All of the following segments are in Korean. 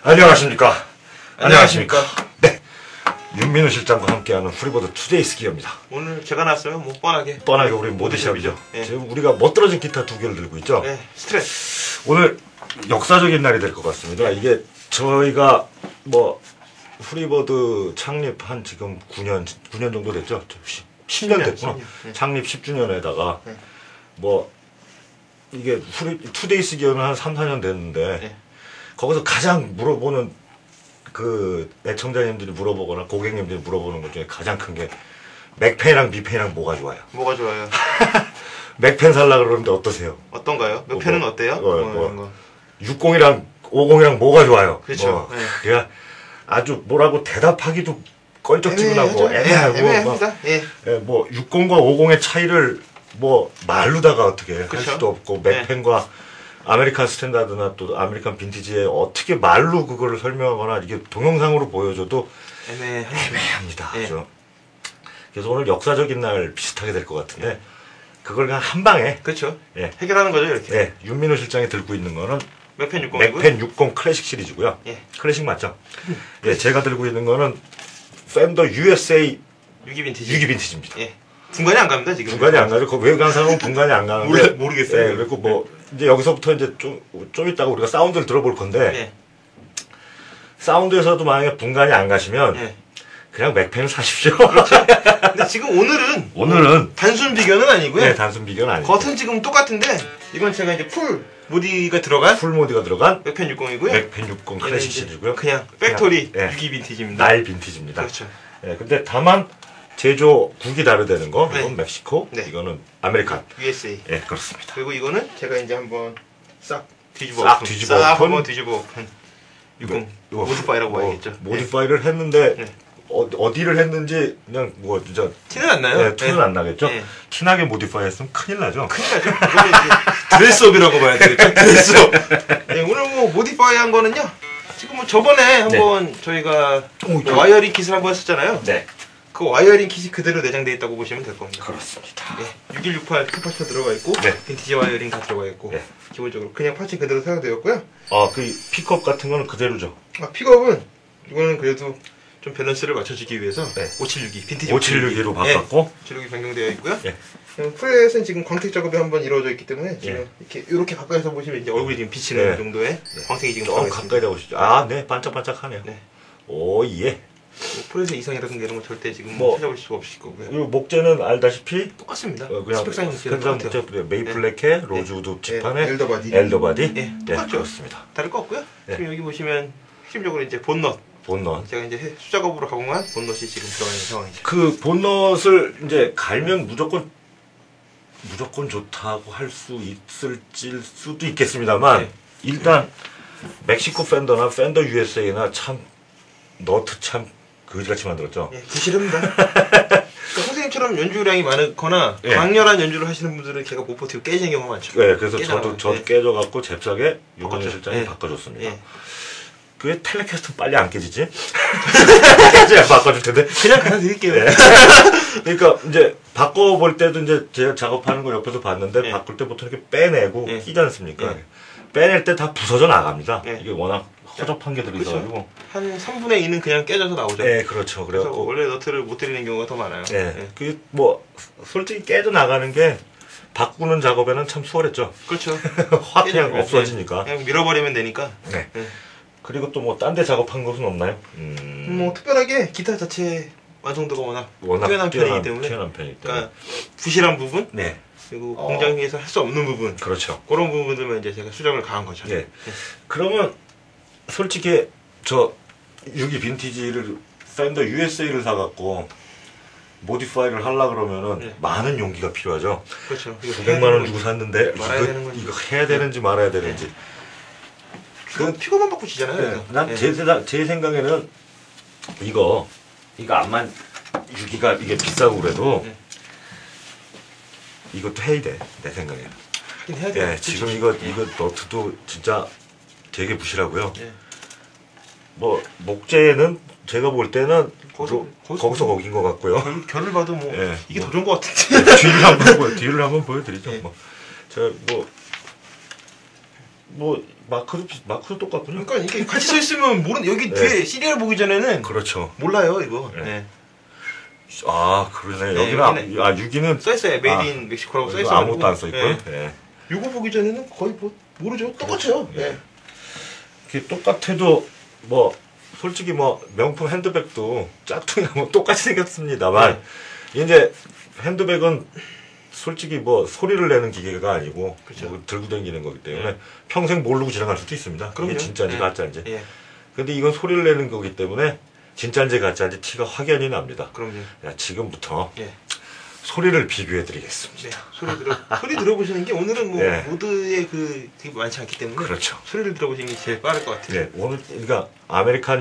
안녕하십니까. 안녕하십니까. 네, 윤민우 실장과 함께하는 프리보드 투데이스 기어입니다. 오늘 제가 나왔어요. 뭐 뻔하게 우리 모드샵이죠. 예. 지금 우리가 멋들어진 기타 2개를 들고 있죠. 네, 스트레스. 오늘 역사적인 날이 될 것 같습니다. 이게 저희가 뭐 프리보드 창립한 지금 9년 정도 됐죠. 10년 됐구나. 10년. 예. 창립 10주년에다가 예. 뭐 이게 투데이스 기어는 한 3, 4년 됐는데 예. 거기서 가장 물어보는 그 애청자님들이 물어보거나 고객님들이 물어보는 것 중에 가장 큰 게 맥펜이랑 미펜이랑 뭐가 좋아요? 뭐가 좋아요? 맥펜 살라 그러는데 어떠세요? 어떤가요? 몇 편은 어때요? 이런 거. 60이랑 50이랑 뭐가 좋아요? 그렇죠. 네. 그냥 아주 뭐라고 대답하기도 껄쩍지근하고 애매하고 애매합니다. 예. 뭐 60과 50의 차이를 뭐 말로다가 어떻게 할 그쵸? 수도 없고 맥펜과 아메리칸 스탠다드나 또 아메리칸 빈티지에 어떻게 말로 그거를 설명하거나 이게 동영상으로 보여줘도 애매합니다. 예. 아주. 그래서 오늘 역사적인 날 비슷하게 될 것 같은데 그걸 그냥 한 방에 그렇죠. 예. 해결하는 거죠, 이렇게. 예, 윤민호 실장이 들고 있는 거는 맥펜 60이고요. 맥펜 60 클래식 시리즈고요. 예. 클래식 맞죠? 예, 제가 들고 있는 거는 팬더 USA 6기 빈티지. 6기 빈티지입니다. 예. 분간이 안 갑니다, 지금. 분간이 안 가죠. 그 외관 사람은 분간이 안 가는데 모르겠어요. 예, 그리고 뭐 이제 여기서부터 이제 좀 있다가 우리가 사운드를 들어볼 건데 예. 사운드에서도 만약에 분간이 안 가시면 예. 그냥 맥펜을 사십시오. 근데 지금 오늘은 단순 비교는 아니고요. 네, 단순 비교는 아니고 겉은 지금 똑같은데 이건 제가 이제 풀 모디가 들어간 풀 모드가 들어간 맥펜 60이고요. 맥펜 60 클래식 시리즈고요. 그냥 팩토리 예. 6기 빈티지입니다. 날 빈티지입니다. 그렇죠. 예, 근데 다만 제조국이 다르다는 거. 네. 이건 멕시코, 네. 이거는 아메리칸. USA. 예, 그렇습니다. 그리고 이거는 제가 이제 한번 싹 뒤집어 싹 엎은. 뒤집어 싹 엎은. 한번 뒤집어 엎은 60 이거 모디파이라고 뭐, 봐야겠죠. 모디파이를 했는데 네. 어디를 했는지 그냥 뭐 진짜 티는 안 나요? 네, 티는 안 나겠죠. 네. 티나게 모디파이 했으면 큰일 나죠. 큰일 나죠. 이거는 이제 드레스업이라고 봐야 되겠죠. 드레스업. 네, 오늘 뭐 모디파이 한 거는요. 지금 뭐 저번에 한번 저희가 와이어링 킷을 한번 했었잖아요. 네. 그 와이어링 kit이 그대로 내장되어 있다고 보시면 될 겁니다. 그렇습니다. 네, 6168 캐파시터 들어가 있고 네. 빈티지 와이어링 다 들어가 있고 네. 기본적으로 그냥 파츠 그대로 사용되었고요. 그 픽업 같은 거는 그대로죠. 픽업은 이거는 그래도 좀 밸런스를 맞춰주기 위해서 네. 576이 빈티지 576로 바꿨고 576이 변경되어 있고요. 예. 프렛은 지금 광택 작업이 한번 이루어져 있기 때문에 지금 예. 이렇게 가까이서 보시면 이제 얼굴이 지금 비치는 네. 정도의 광택이 지금 좀 들어가 있습니다. 가까이 잡으시죠. 네, 반짝반짝하네요. 네. 오, 예. 뭐 프렛의 이상이라든가 이런 거 절대 지금 뭐, 찾아볼 수가 없을 거고요. 그리고 목재는 알다시피 똑같습니다. 그냥 스펙상이 스펙상 목재 메이플레케 로즈우드 칩판에 엘더바디. 엘더바디. 네, 네, 똑같죠. 그렇습니다. 다를 거 없고요. 네. 지금 여기 보시면 핵심적으로 이제 본넛. 본넛. 제가 이제 수작업으로 가공한 본넛이 지금 들어가 있는 상황이죠. 그 본넛을 이제 갈면 무조건 좋다고 할 수 있을지 수도 있겠습니다만 네. 일단 멕시코 팬더나 팬더 USA나 참 너트 참 그지같이 만들었죠. 예, 부실합니다. 그러니까 선생님처럼 연주량이 많거나 예. 강렬한 연주를 하시는 분들은 걔가 못 버티고 깨지는 경우가 많죠. 네, 그래서 깨져나가요. 저도 예. 깨져갖고 잽싸게 윤건희 바꿨죠. 실장이 예. 바꿔줬습니다. 예. 그게 텔레캐스트는 빨리 안 깨지지? 깨져야 바꿔줄 텐데. 그냥 갖다 드릴게요. 네. 그러니까 이제 바꿔볼 때도 이제 제가 작업하는 걸 옆에서 봤는데 예. 바꿀 때 보통 이렇게 빼내고 예. 끼지 않습니까? 예. 빼낼 때 다 부서져 나갑니다. 예. 이게 워낙 허접한 게 들어있어가지고. 그렇죠. 한 3분의 2는 그냥 깨져서 나오죠. 네, 그렇죠. 그래서 그래갖고. 원래 너트를 못 드리는 경우가 더 많아요. 예. 예. 그, 뭐, 솔직히 깨져 나가는 게 바꾸는 작업에는 참 수월했죠. 그렇죠. 확 그냥 깨져요. 없어지니까. 그냥 밀어버리면 되니까. 네. 예. 그리고 또 뭐, 딴 데 작업한 것은 없나요? 뭐 특별하게 기타 자체 완성도가 워낙 뛰어난 편이기 때문에. 뛰어난 편이기 때문에. 그러니까 부실한 부분 네. 그리고 공장에서 할 수 없는 부분 그렇죠. 그런 부분들만 이제 제가 수정을 가한 거죠. 예. 그러면 솔직히 저 6기 빈티지를 팬더 USA를 사갖고 모디파이를 하려 그러면은 네. 많은 용기가 필요하죠. 그렇죠. 900만 원 주고 샀는데 말아야 되는 건지. 이거 해야 되는지 말아야 되는지. 피고만 바꾸시잖아요. 난제 생각에는 이거 암만 6기가 이게 비싸고 그래도 네. 이것도 해야 돼. 내 생각에는. 하긴 해야 돼요. 예, 지금 이거 너트도 진짜 되게 부실하고요. 예. 뭐 목재는 제가 볼 때는 거기서 거긴 것 같고요. 결을 봐도 뭐 예, 이게 뭐. 더 좋은 것 같은데. 뒤를 한번 보여드리죠. 예. 뭐 제가 뭐 뭐 마크도 똑같군요. 그러니까 이렇게 같이 서 있으면 여기 네. 뒤에 시리얼 보기 전에는 그렇죠. 몰라요 이거. 네. 네. 아 그러네. 네, 여기는 6위는 써 있어요. 메이드 인 멕시코라고 써 있어요. 아무것도 안 써 있고요. 네. 네. 요거 보기 전에는 거의 뭐 모르죠. 똑같아요. 네. 네. 이게 똑같아도 뭐 솔직히 뭐 명품 핸드백도 짝퉁이하고 똑같이 생겼습니다만 이제 핸드백은 솔직히 뭐 소리를 내는 기계가 아니고 그렇죠. 뭐 들고 다니는 거기 때문에 평생 모르고 지나갈 수도 있습니다. 그럼요. 이게 진짜인지 네. 가짜인지. 예. 근데 이건 소리를 내는 거기 때문에 진짜인지 가짜인지 티가 확연히 납니다. 그럼요. 야, 지금부터 예. 소리를 비교해 드리겠습니다. 네. 소리 들어보시는 게 오늘은 뭐 네. 모드의 되게 많지 않기 때문에 그렇죠. 소리를 들어보시는 게 제일 빠를 것 같아요. 네, 오늘 그러니까 아메리칸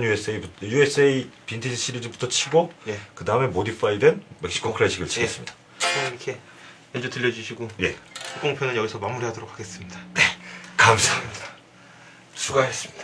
USA 빈티지 시리즈부터 치고 예. 그 다음에 모디파이된 멕시코 클래식을 치겠습니다. 오늘 이렇게 연주 들려주시고 예, 공편은 여기서 마무리하도록 하겠습니다. 감사합니다. 수고하셨습니다.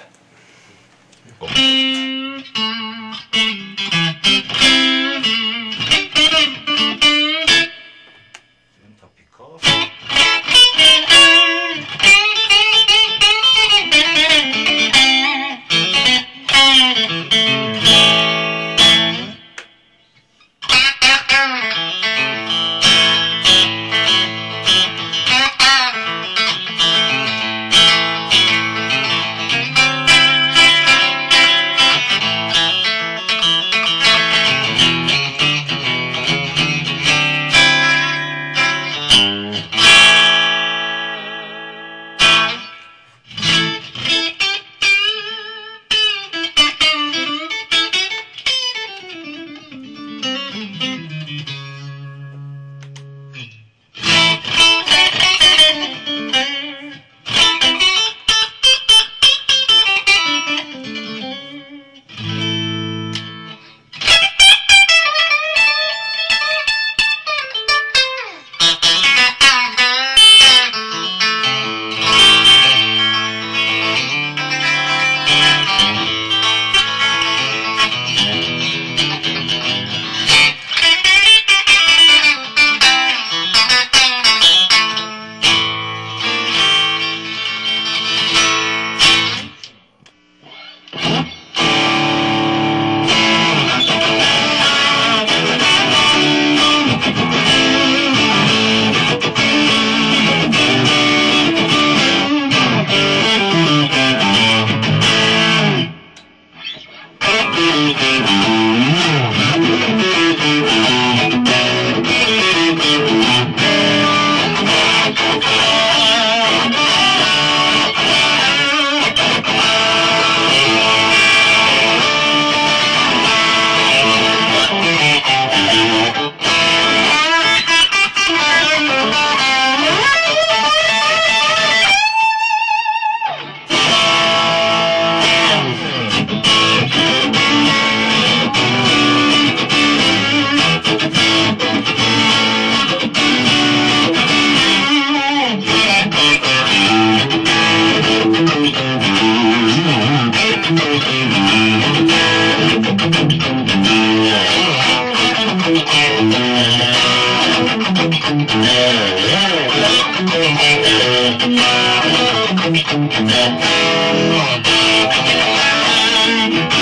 Yeah.